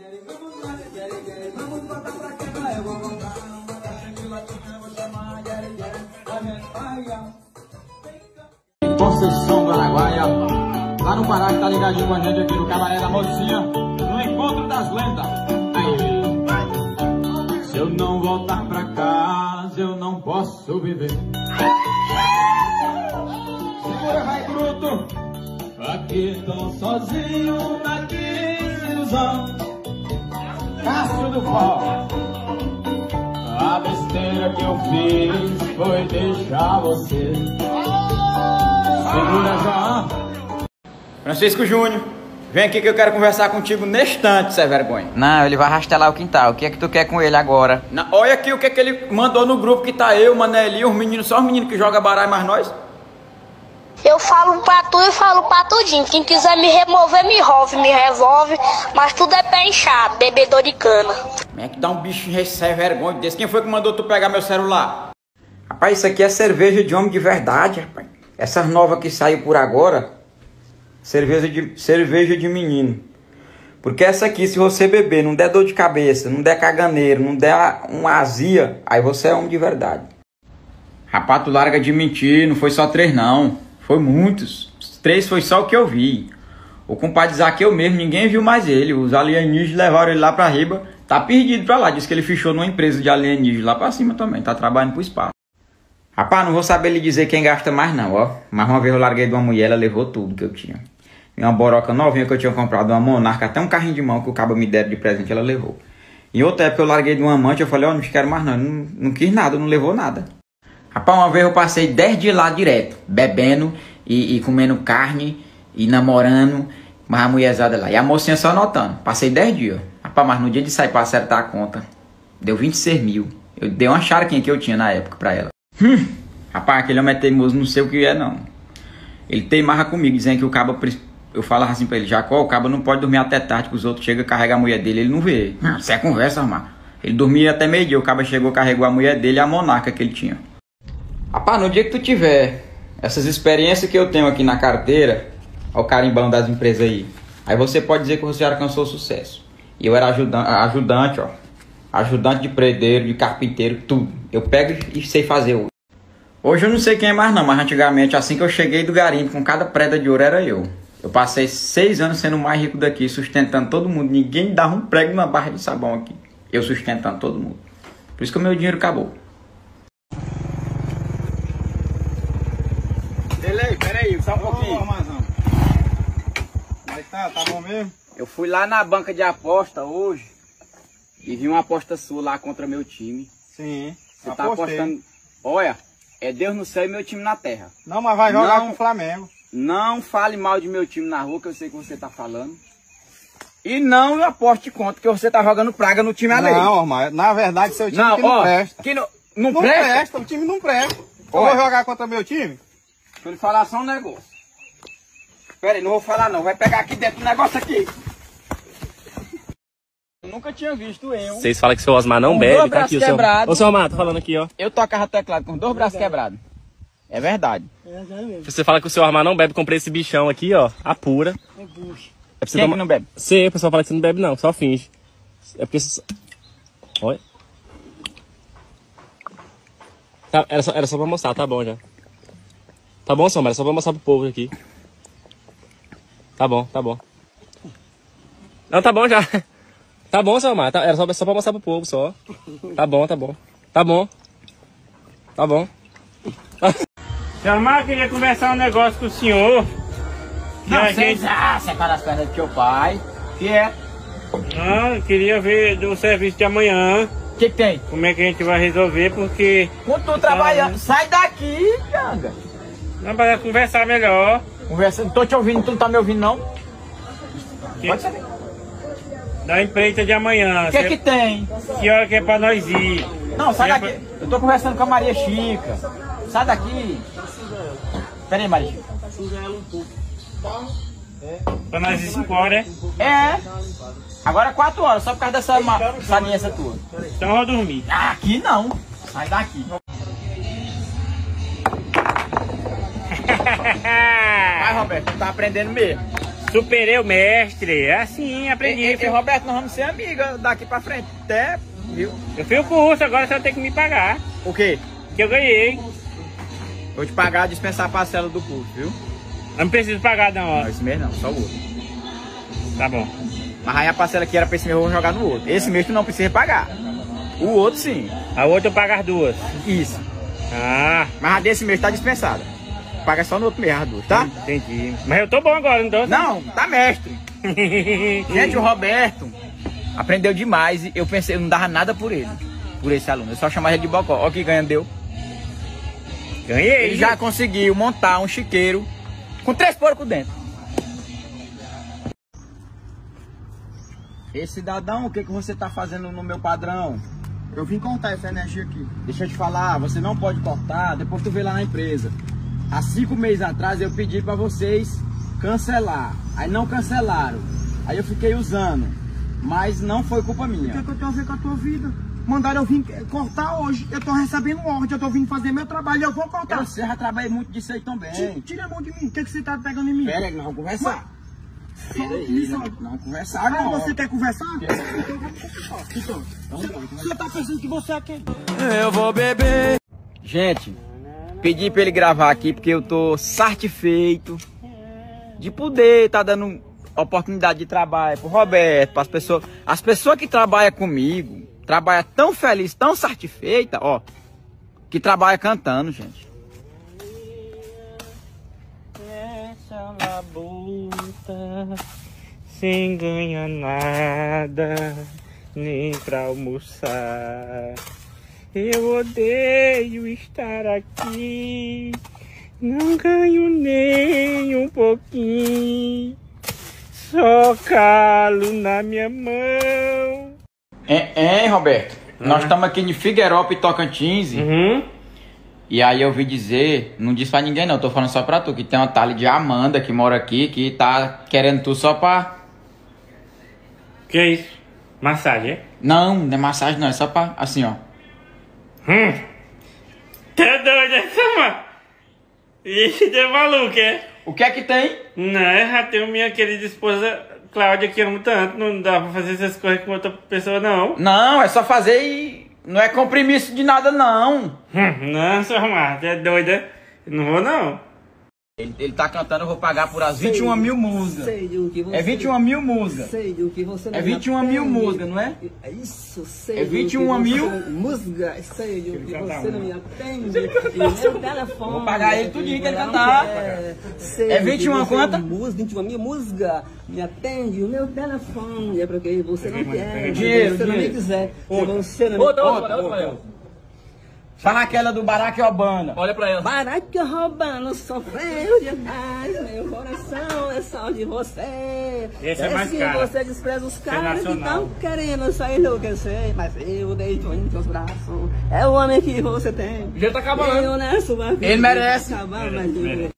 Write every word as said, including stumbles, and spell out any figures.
Vamos botar pra quebrar, eu vou voltar. Conceição do Araguaia, lá no Pará, que tá ligadinho com a gente aqui no Cabaré da Mocinha, no Encontro das Lendas. Aí, se eu não voltar pra casa, eu não posso viver. Segura, vai, bruto. Aqui tão sozinho, naquela ilusão. Cássio do Forró. A besteira que eu fiz foi deixar você. Segura, João. Francisco Júnior, vem aqui que eu quero conversar contigo neste instante, Zé Vergonha. Não, ele vai rastelar o quintal. O que é que tu quer com ele agora? Não, olha aqui o que é que ele mandou no grupo, que tá eu, Manelinho, os meninos, só os meninos que jogam baralho, mais nós. Eu falo pra tu e falo pra tudinho. Quem quiser me remover, me rove, me revolve. Mas tudo é pé inchado, bebedor de cana. Como é que dá um bicho sem vergonha desse? Quem foi que mandou tu pegar meu celular? Rapaz, isso aqui é cerveja de homem de verdade, rapaz. Essas novas que saiu por agora, cerveja de, cerveja de menino. Porque essa aqui, se você beber, não der dor de cabeça, não der caganeiro, não der uma azia, aí você é homem de verdade. Rapaz, tu larga de mentir, não foi só três não. Foi muitos. Os três foi só o que eu vi. O compadre Zaqueu mesmo, ninguém viu mais ele. Os alienígenas levaram ele lá pra riba. Tá perdido pra lá. Diz que ele fechou numa empresa de alienígenas lá pra cima também. Tá trabalhando pro espaço. Rapaz, não vou saber lhe dizer quem gasta mais não, ó. Mas uma vez eu larguei de uma mulher, ela levou tudo que eu tinha. E uma boroca novinha que eu tinha comprado, uma Monarca, até um carrinho de mão que o cabo me deram de presente, ela levou. Em outra época eu larguei de uma amante, eu falei, ó, oh, não quero mais não. não. Não quis nada, não levou nada. Rapaz, uma vez eu passei dez dias lá direto, bebendo e, e comendo carne e namorando, mas a mulherzada lá. E a mocinha só anotando. Passei dez dias. Rapaz, mas no dia de sair pra acertar a conta, deu vinte e seis mil. Eu dei uma charquinha que eu tinha na época pra ela. Hum, rapaz, aquele homem é teimoso, não sei o que é não. Ele teimava comigo, dizendo que o cabo... Eu falava assim pra ele, Jacó, o cabo não pode dormir até tarde, que os outros chegam e carregam a mulher dele, ele não vê. Hum, isso é conversa, irmão. Ele dormia até meio dia, o cabo chegou, carregou a mulher dele e a Monarca que ele tinha. Rapaz, no dia que tu tiver essas experiências que eu tenho aqui na carteira, ó o carimbão das empresas aí, aí você pode dizer que você alcançou sucesso. E eu era ajudante, ajudante, ó, ajudante de predeiro, de carpinteiro, tudo. Eu pego e sei fazer hoje. Hoje eu não sei quem é mais não, mas antigamente, assim que eu cheguei do garimpo, com cada preda de ouro era eu. Eu passei seis anos sendo o mais rico daqui, sustentando todo mundo. Ninguém dava um prego na barra de sabão aqui. Eu sustentando todo mundo. Por isso que o meu dinheiro acabou. Delei, peraí, só um pouquinho. Armazão. Como é que tá? Tá bom mesmo? Eu fui lá na banca de aposta hoje e vi uma aposta sua lá contra meu time. Sim. Você tá apostando. Olha, é Deus no céu e meu time na terra. Não, mas vai jogar não, com o Flamengo. Não fale mal de meu time na rua, que eu sei que você tá falando. E não eu aposte contra que você tá jogando praga no time alheio. Não, irmão, na verdade seu time não, que não ó, presta. Que não, não, não presta? presta? O time não presta. Eu vou jogar contra meu time? Deixa eu lhe falar só um negócio. Pera aí, não vou falar não. Vai pegar aqui dentro do negócio aqui. Eu nunca tinha visto eu. Vocês falam que o seu Osmar não com bebe, dois tá aqui o seu... Ô, seu Osmar, tô falando aqui, ó. Eu tocava teclado com dois braços quebrados. É verdade. Você fala que o seu Osmar não bebe, comprei esse bichão aqui, ó, apura. É bucho. É pra você Quem tomar... que não bebe? Você, o pessoal fala que você não bebe não, só finge. É porque... Olha. Tá, era, só, era só pra mostrar, tá bom já. Tá bom, Sombra, era só pra mostrar pro povo aqui. Tá bom, tá bom. Não, tá bom já. Tá bom, Sombra, tá, era só, só pra mostrar pro povo, só. Tá bom, tá bom. Tá bom. Tá bom. Seu Osmar, queria conversar um negócio com o senhor. Não, a você gente... ah, separa as pernas do teu pai. Que é? Não, eu queria ver do serviço de amanhã. O que, que tem? Como é que a gente vai resolver, porque... Quando tu trabalhando, sai daqui, Janga. Não, para conversar melhor. Conversa, não tô te ouvindo, tu não tá me ouvindo não? Que... Pode saber. Da empreita de amanhã. O que, que tem? Que hora que é pra nós ir? Não, sai é daqui. Pra... Eu tô conversando com a Maria Chica. Sai daqui. Pera aí, Maria Chica. Pra nós ir cinco horas, é? É. Agora é quatro horas, só por causa dessa saliência tua. Então eu vou dormir. Ah, aqui não. Sai daqui. Vai, Roberto, tu tá aprendendo mesmo. Superei o mestre. É assim, aprendi. E, e, e Roberto, nós vamos ser amiga daqui pra frente. Até, viu? Eu fiz o curso, agora você vai ter que me pagar. O quê? Que eu ganhei. Vou te pagar, dispensar a parcela do curso, viu? Eu não preciso pagar não, ó. Não, esse mês não, só o outro. Tá bom. Mas aí a parcela que era pra esse mês eu vou jogar no outro. Esse mês tu não precisa pagar. O outro sim. A outra eu pago as duas. Isso. Ah, Mas a desse mês tá dispensada. Paga só no outro mês as duas, tá? entendi. Mas eu tô bom agora, não tô? Não, tá mestre. Gente, o Roberto aprendeu demais e eu pensei, eu não dava nada por ele. Por esse aluno. Eu só chamava ele de bocó. Olha o que ganha deu. Ganhei. Ele já conseguiu montar um chiqueiro com três porcos dentro. Ei, cidadão, o que, que você tá fazendo no meu padrão? Eu vim contar essa energia aqui. Deixa eu te falar, você não pode cortar, depois tu vê lá na empresa. Há cinco meses atrás eu pedi pra vocês cancelar. Aí não cancelaram. Aí eu fiquei usando. Mas não foi culpa O que, minha. é que eu tenho a ver com a tua vida? Mandaram eu vir cortar hoje. Eu tô recebendo ordem, eu tô vindo fazer meu trabalho, eu vou cortar. Eu sei, já trabalhei muito disso aí também. Tira, tira a mão de mim. O que, é que você tá pegando em mim? Pera aí, nós vamos conversar. Pera aí, Isso. não, não conversar Ah, não. você quer conversar? Quero. Então vamos conversar. Então, você tá pensando que você é quem? Eu vou beber. Gente, pedi pra ele gravar aqui porque eu tô satisfeito de poder tá dando oportunidade de trabalho pro Roberto, pras pessoas. As pessoas que trabalham comigo, trabalham tão feliz, tão satisfeita, ó, que trabalha cantando, gente. Essa labuta sem ganhar nada, nem pra almoçar. Eu odeio estar aqui, não ganho nem um pouquinho, só calo na minha mão. Hein, hein Roberto? Nós estamos aqui em Figueirópolis, Tocantins. Uhum. E aí eu ouvi dizer, não disse pra ninguém não, tô falando só pra tu, que tem uma tal de Amanda que mora aqui, que tá querendo tu só pra... Que é isso? Massagem, é? Não, não é massagem não, é só pra, assim ó. Hum. Tá doido essa, mano? Ixi, tá maluco, é? O que é que tem? Não, já tenho minha querida esposa Cláudia que amo tanto, não dá pra fazer essas coisas com outra pessoa, não. Não, é só fazer e... Não é compromisso de nada não. Hum, não, seu Marta, é doida? Não vou, não. Ele, ele tá cantando, eu vou pagar por as vinte e uma mil músicas. Sei o que você... É vinte e uma mil músicas. Sei o que você não É vinte e uma mil aprende. músicas, não é? É isso, sei É o vinte e que uma você- mil? Música, sei o que cada você uma. não me atende. E meu telefone... Vou pagar ele tudinho que ele não cantar. quer. Sei É o que vinte e uma você- quanta? música, vinte e uma mil música. Me atende o meu telefone. É porque você não quer. Dinheiro, Se você não me dinheiro. quiser. Se você não me... Outra, outra, outra, outra. Fala aquela do Barack Obama. Olha pra ela. Barack roubando, sofreu demais. Meu coração é só de você. Esse é mais que caro. você despreza os caras que nacional. estão querendo só enlouquecer. Mas eu deito em seus braços. É o homem que você tem. Já tá acabando. Eu na sua vida. Ele merece. Acabar, mas Merece, eu- merece.